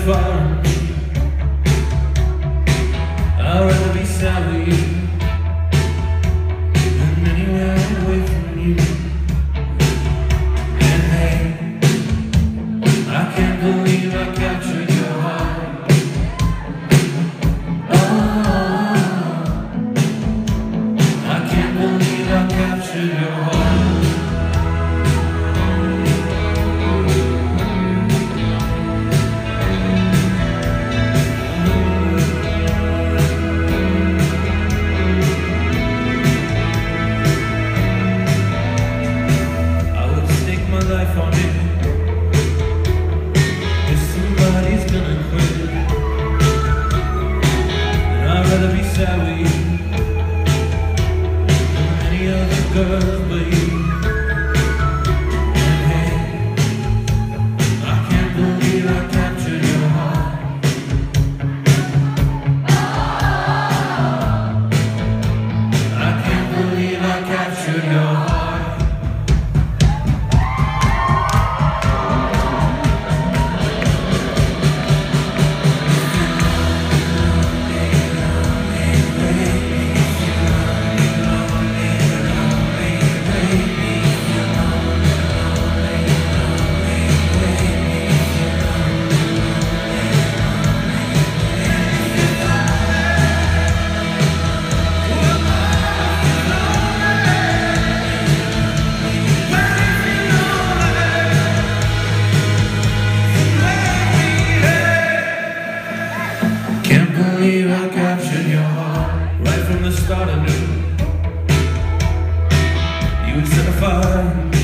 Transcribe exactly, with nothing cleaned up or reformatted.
far. I'd rather be sad with you than anywhere away from you. And hey, I can't believe I captured your heart. Oh, I can't believe I captured your heart. On it. If somebody's gonna quit, then I'd rather be sad with you than any other girl but you. And hey, I can't believe I captured your heart. I can't believe I captured your heart. I captured your heart right from the start. I knew you would set a fire.